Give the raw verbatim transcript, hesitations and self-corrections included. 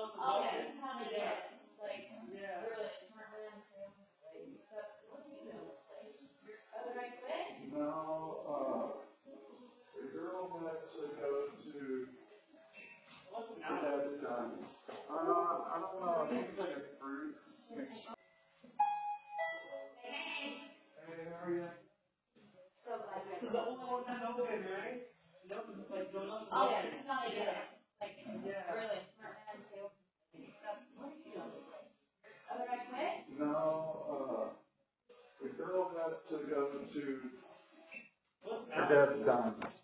else is Oh, open. yeah, this is how they do it. Like, Yeah. really, turn around, Sam. Like, that's, what's he doing? Like, oh, did I quit? No, uh, the girl had to go to What's her not? dad's time. Uh, I don't know, I think it's like a fruit mix. Hey, hey. Hey, how are you? So glad you This is the only one that's open, right? Nope, like no one else is Oh, yeah, open. this is how they do it. Like, Yeah. really, turn around, Sam. That's, what are you doing? Like, oh, did I quit? No, uh, the girl had to go to What's her that? dad's time.